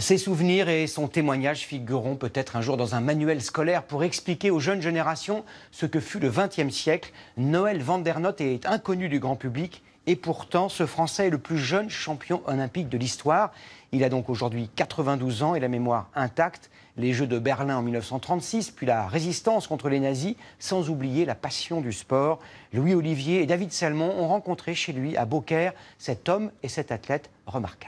Ses souvenirs et son témoignage figureront peut-être un jour dans un manuel scolaire pour expliquer aux jeunes générations ce que fut le XXe siècle. Noël van der Noot est inconnu du grand public et pourtant ce Français est le plus jeune champion olympique de l'histoire. Il a donc aujourd'hui 92 ans et la mémoire intacte. Les Jeux de Berlin en 1936, puis la résistance contre les nazis, sans oublier la passion du sport. Louis Olivier et David Salmon ont rencontré chez lui à Beaucaire cet homme et cet athlète remarquable.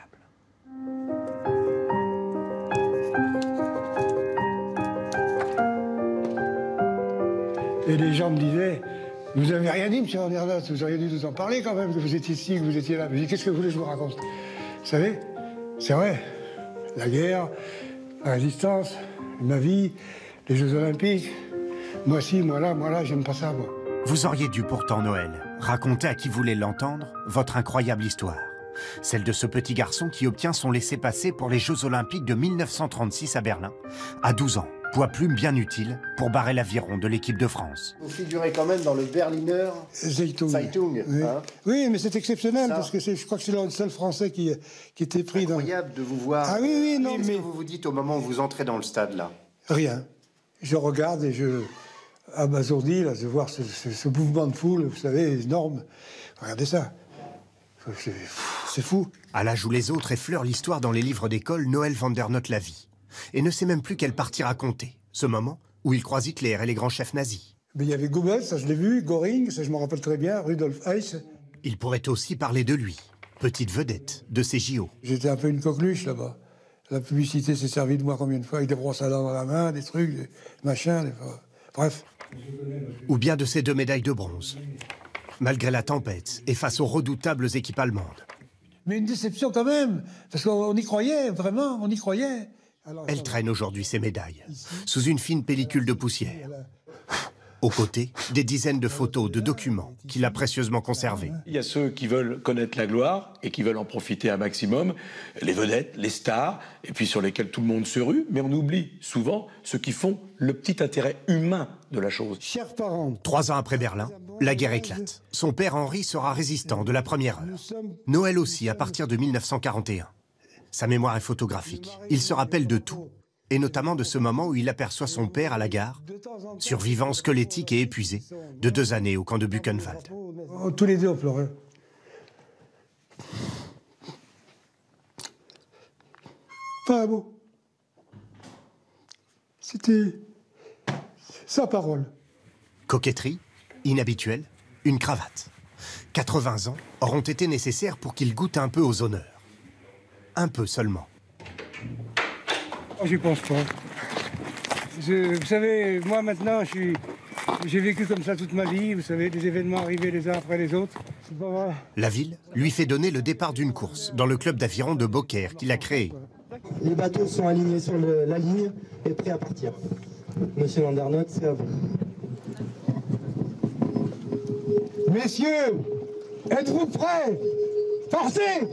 Et les gens me disaient, vous n'avez rien dit, M. van der Noot, vous auriez dû nous en parler quand même, que vous étiez ici, que vous étiez là. Je dis, qu'est-ce que vous voulez que je vous raconte? Vous savez, c'est vrai, la guerre, la résistance, ma vie, les Jeux Olympiques, moi ci, moi là, j'aime pas ça, moi. Vous auriez dû pourtant, Noël, raconter à qui voulait l'entendre votre incroyable histoire. Celle de ce petit garçon qui obtient son laissez-passer pour les Jeux Olympiques de 1936 à Berlin, à 12 ans. Poids plume bien utile pour barrer l'aviron de l'équipe de France. Vous figurez quand même dans le Berliner Zeitung. Oui, Hein, oui, mais c'est exceptionnel, parce que je crois que c'est le seul Français qui était pris incroyable de vous voir. Ah oui, non, Qu'est-ce mais... que vous vous dites au moment où vous entrez dans le stade, là? Rien. Je regarde et je... abasourdi, là, de voir ce mouvement de foule, vous savez, énorme. Regardez ça. C'est fou. À l'âge où les autres effleurent l'histoire dans les livres d'école, Noël van der Noot la vit. Et ne sait même plus quelle partie raconter. Ce moment où il croise Hitler et les grands chefs nazis. Mais il y avait Goebbels, ça je l'ai vu, Göring, ça je m'en rappelle très bien, Rudolf Hess. Il pourrait aussi parler de lui, petite vedette de ces JO. J'étais un peu une coqueluche là-bas. La publicité s'est servie de moi combien de fois, avec des brosses à dents dans la main, des trucs, des machins, bref. Ou bien de ces 2 médailles de bronze. Malgré la tempête et face aux redoutables équipes allemandes. Mais une déception quand même, parce qu'on y croyait, vraiment, on y croyait. Alors, elle traîne aujourd'hui ses médailles, sous une fine pellicule de poussière. Aux côtés, des dizaines de photos, de documents qu'il a précieusement conservés. Il y a ceux qui veulent connaître la gloire et qui veulent en profiter un maximum, les vedettes, les stars, et puis sur lesquels tout le monde se rue, mais on oublie souvent ceux qui font le petit intérêt humain de la chose. Chers parents, 3 ans après Berlin, la guerre éclate. Son père Henri sera résistant de la première heure. Noël aussi, à partir de 1941. Sa mémoire est photographique. Il se rappelle de tout, et notamment de ce moment où il aperçoit son père à la gare, survivant squelettique et épuisé, de 2 années au camp de Buchenwald. Oh, tous les deux on pleurait. Pas un mot. C'était sa parole. Coquetterie, inhabituelle, une cravate. 80 ans auront été nécessaires pour qu'il goûte un peu aux honneurs. Un peu seulement. Oh, j'y pense pas. Vous savez, moi maintenant, j'ai vécu comme ça toute ma vie. Vous savez, des événements arrivés les uns après les autres. C'est pas vrai. La ville lui fait donner le départ d'une course dans le club d'aviron de Beaucaire qu'il a créé. Les bateaux sont alignés sur la ligne et prêts à partir. Monsieur van der Noot, c'est à vous. Messieurs, êtes-vous prêts? Forcez!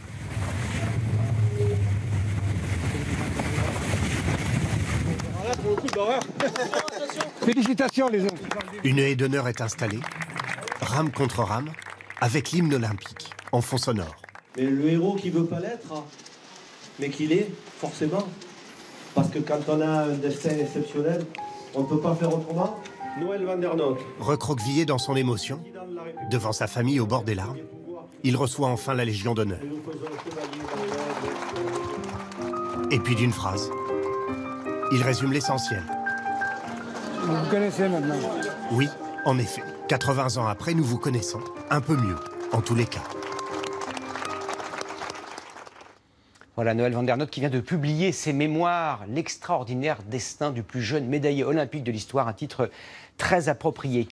Félicitations les hommes. Une haie d'honneur est installée, rame contre rame, avec l'hymne olympique, en fond sonore. Mais le héros qui veut pas l'être, mais qui l'est, forcément. Parce que quand on a un destin exceptionnel, on ne peut pas faire autrement. Noël van der Noot. Recroquevillé dans son émotion, devant sa famille au bord des larmes, il reçoit enfin la Légion d'honneur. Et puis d'une phrase, il résume l'essentiel. Vous me connaissez maintenant. Oui, en effet, 80 ans après, nous vous connaissons, un peu mieux, en tous les cas. Voilà Noël van der Noot qui vient de publier ses mémoires, l'extraordinaire destin du plus jeune médaillé olympique de l'histoire, un titre très approprié.